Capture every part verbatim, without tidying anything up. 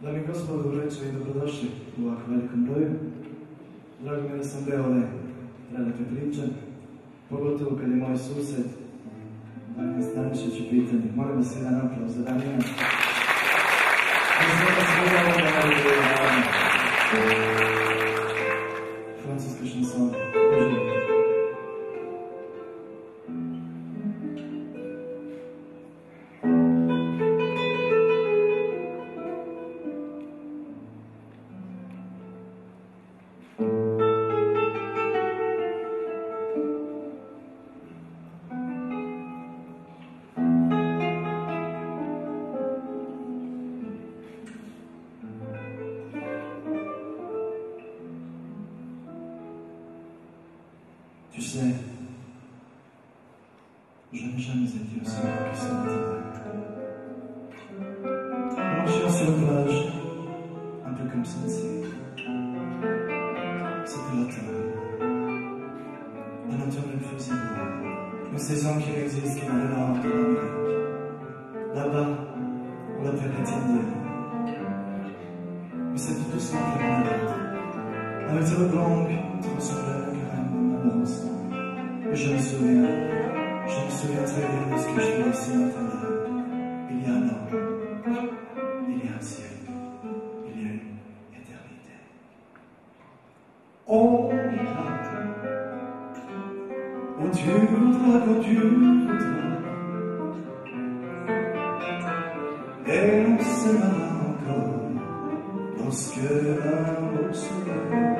Dame i gospodo, uveče i dobrodošli u ovako velikom broju. Drago mi je da sam deo ove prelepe priče, pogotovo kad je moj sused Damjan Stanišić u pitanju. Molim vas jedan aplauz za Damjana. Francuska šansona. Uživajte. Tu sais, je n'ai jamais été aussi heureux que ce matin. En marchant sur la plage, un peu comme celle-ci, c'était l'automne. Un automne il faisait beau, une saison qui n'existe qu'en dehors de l'Amérique. Là-bas, on l'appelle indienne. Mais c'était tout simplement la bête. Avec sa robe longue, trop semblable à la graine. Et je me souviens, je me souviens très bien de ce que je vis ce matin-là. Il y a un an, il y a un siècle, il y a une éternité. On ira où tu voudras, quand tu voudras, et on s'aimera encore lorsque l'amour sera.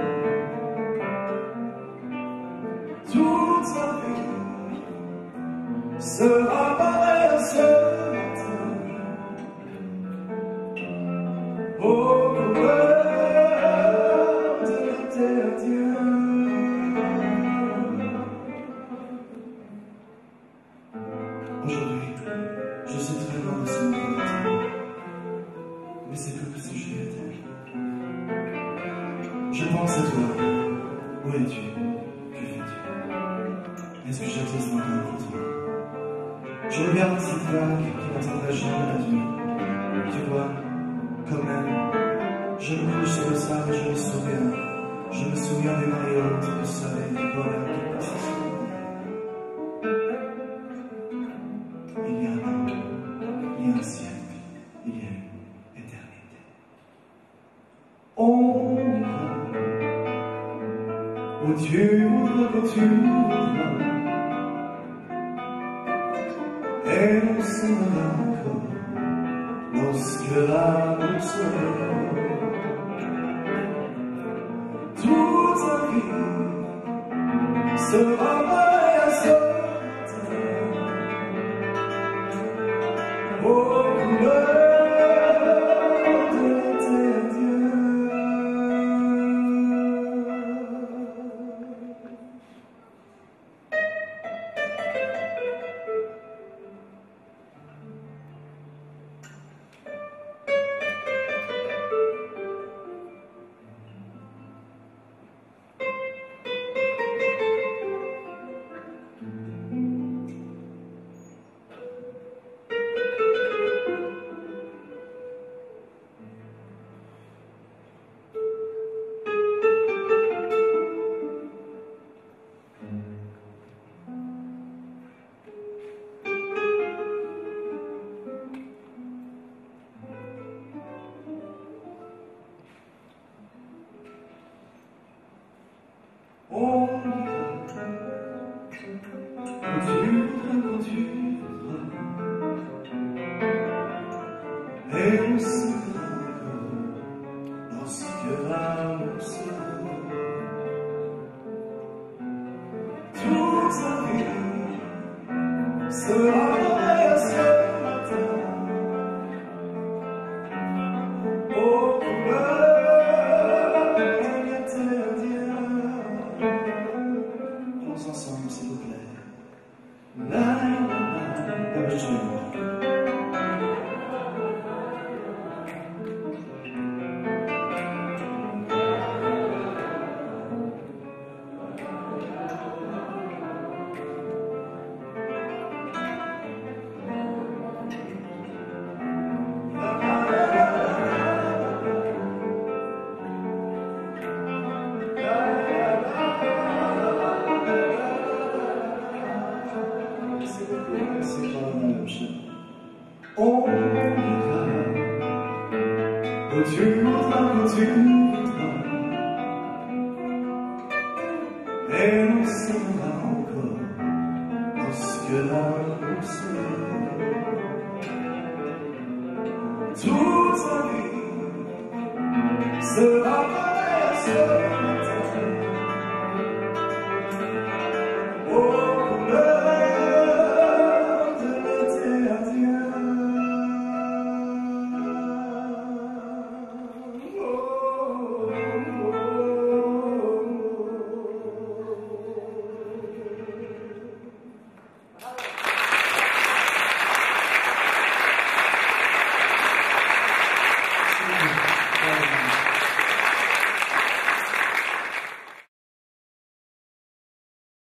Toute sa vie sera pareille à ce matin, aux couleurs de la terre Dieu. Aujourd'hui, je suis très loin de ce matin, mais c'est comme si j'y étais. Je pense à toi, où es-tu? Est-ce que j'existe encore pour toi? Je regarde cette vague qui n'attendrait jamais la nuit. Tu vois, comme elle, je me couche sur le sable et je me souviens. Je me souviens des mariottes, du soleil, du bonheur qui passe sur moi. Il y a un an, il y a un siècle, il y a une éternité. On ira où tu voudras, quand tu voudras, et on s'aimera encore lorsque l'amour sera. Toute ta vie sera pareille à ce matin, aux couleurs de la terre Dieu. On ira où tu voudras, quand tu voudras, et on s'aimera encore lorsque l'amour sera. Toute sa vie sera pareille à ce matin, aux couleurs de la terre Dieu. Ensemble, s'il vous plaît. La, la, la, la, la, et l'on s'aimera encore lorsque l'amour sera. Toute sa vie sera pareille à ce